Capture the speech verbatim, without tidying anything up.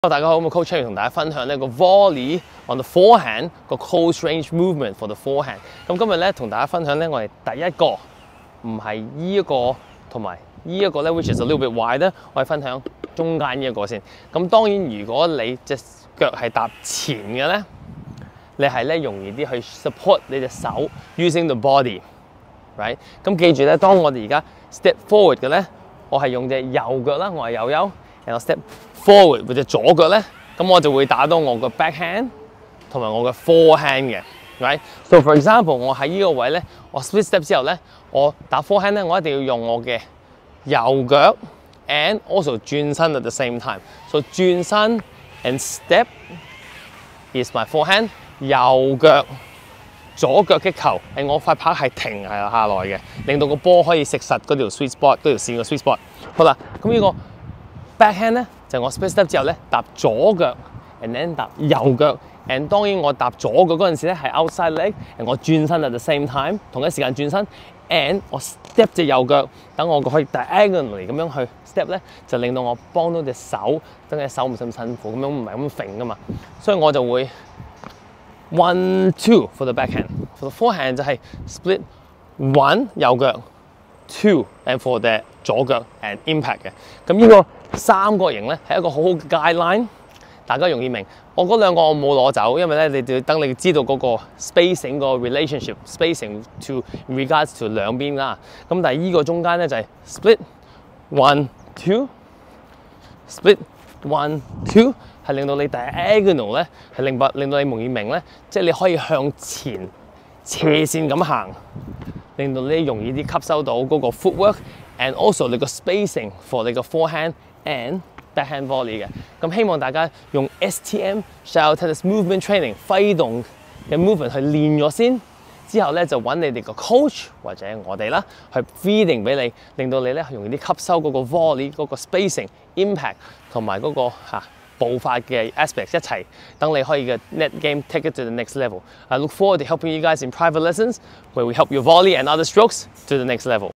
Hello 大家好，咁 Coach Chen 同大家分享呢個 volley on the forehand 個 close range movement for the forehand。咁今日咧同大家分享咧，我哋第一個唔係依一個同埋依一個咧 ，which is a little bit wide 咧，我哋分享中間依一個先。咁當然如果你隻腳係踏前嘅咧，你係咧容易啲去 support 你隻手 using the body，right？ 咁記住咧，當我哋而家 step forward 嘅咧，我係用隻右腳啦，我係右右，然後 step forward 或者左腳咧，咁我就會打到我個 backhand 同埋我嘅 forehand 嘅 ，right？So for example， 我喺呢個位咧，我 split step 之後咧，我打 forehand 咧，我一定要用我嘅右腳 and also 轉身 at the same time。So 轉身 and step is my forehand， 右腳左腳擊球，誒我塊拍係停係下來嘅，令到個波可以食實嗰條 sweet spot 嗰條線嘅 sweet spot。好啦，咁呢個 backhand 咧。就係我 split step 之後咧，踏左腳 ，and then 踏右腳 ，and 當然我踏左腳嗰陣時咧係 outside leg， and 我轉身 at the same time， 同一時間轉身 ，and 我 step 隻右腳，等我可以 diagonally 咁樣去 step 咧，就令到我幫到隻手，等隻手唔咁辛苦，咁樣唔係咁揈噶嘛，所以我就會 one two for the backhand，for the forehand 就係 split one 右腳 two and for the 左腳 and impact 嘅，咁呢個三角形咧係一個好好嘅 guideline， 大家容易明。我嗰兩個我冇攞走，因為咧你要等你知道嗰個 spacing 個 relationship spacing to regards to 兩邊啦。咁但係依個中間咧就係 split one two split one two 係令到你 diagonal 咧係令令到你容易明咧，即係你可以向前斜線咁行，令到你容易啲吸收到嗰個 footwork。And also 你個 spacing for 你個 forehand and backhand volley 嘅，咁希望大家用 S T M Style Tennis Movement Training 揮動嘅 movement 去練咗先，之後咧就揾你哋個 coach 或者我哋啦，去 feeding 俾你，令到你咧容易啲吸收嗰個 volley 嗰個 spacing、impact 同埋嗰個嚇步伐嘅 aspects 一齊，等你可以嘅 net game take it to the next level. I look forward to helping you guys in private lessons where we help your volley and other strokes to the next level.